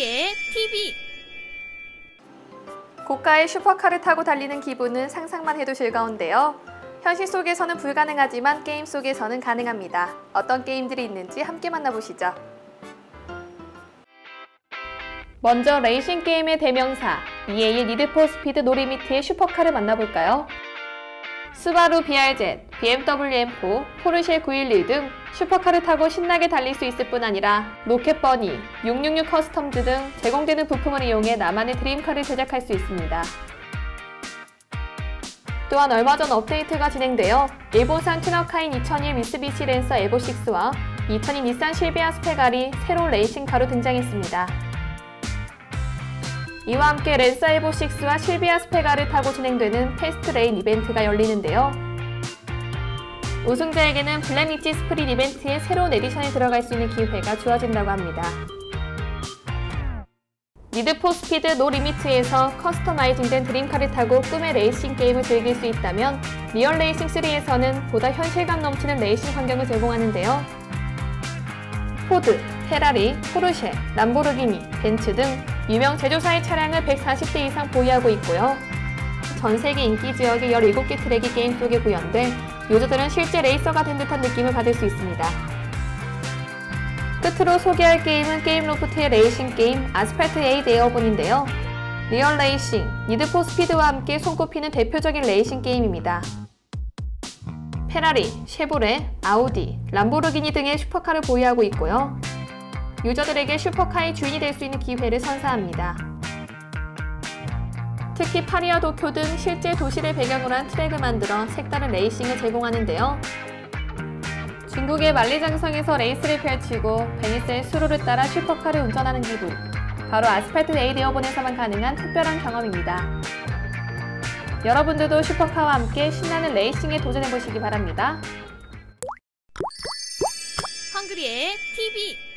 헝그리의 TV. 고가의 슈퍼카를 타고 달리는 기분은 상상만 해도 즐거운데요. 현실 속에서는 불가능하지만 게임 속에서는 가능합니다. 어떤 게임들이 있는지 함께 만나보시죠. 먼저 레이싱 게임의 대명사 EA의 니드 포 스피드 노 리미트의 슈퍼카를 만나볼까요? 스바루 BRZ, BMW M4, 포르쉐 911 등 슈퍼카를 타고 신나게 달릴 수 있을 뿐 아니라 로켓버니, 666 커스텀즈 등 제공되는 부품을 이용해 나만의 드림카를 제작할 수 있습니다. 또한 얼마 전 업데이트가 진행되어 일본산 튜너카인 2001 미쓰비시 랜서 에보6와 2002 닛산 실비아 스페갈이 새로운 레이싱카로 등장했습니다. 이와 함께 랜서 에보6와 실비아 스페갈을 타고 진행되는 패스트 레인 이벤트가 열리는데요. 우승자에게는 블랙리치 스프릿 이벤트의 새로운 에디션이 들어갈 수 있는 기회가 주어진다고 합니다. 니드 포 스피드 노 리미트에서 커스터마이징된 드림카를 타고 꿈의 레이싱 게임을 즐길 수 있다면 리얼 레이싱 3에서는 보다 현실감 넘치는 레이싱 환경을 제공하는데요. 포드, 페라리, 포르쉐, 람보르기니, 벤츠 등 유명 제조사의 차량을 140대 이상 보유하고 있고요. 전 세계 인기 지역의 17개 트랙이 게임 속에 구현돼 유저들은 실제 레이서가 된 듯한 느낌을 받을 수 있습니다. 끝으로 소개할 게임은 게임로프트의 레이싱 게임 아스팔트 8 에어본인데요. 리얼 레이싱, 니드 포 스피드와 함께 손꼽히는 대표적인 레이싱 게임입니다. 페라리, 쉐보레, 아우디, 람보르기니 등의 슈퍼카를 보유하고 있고요. 유저들에게 슈퍼카의 주인이 될 수 있는 기회를 선사합니다. 특히 파리와 도쿄 등 실제 도시를 배경으로 한 트랙을 만들어 색다른 레이싱을 제공하는데요. 중국의 만리장성에서 레이스를 펼치고 베니스의 수로를 따라 슈퍼카를 운전하는 기분, 바로 아스팔트 8 에어본에서만 가능한 특별한 경험입니다. 여러분들도 슈퍼카와 함께 신나는 레이싱에 도전해보시기 바랍니다. 헝그리의 TV.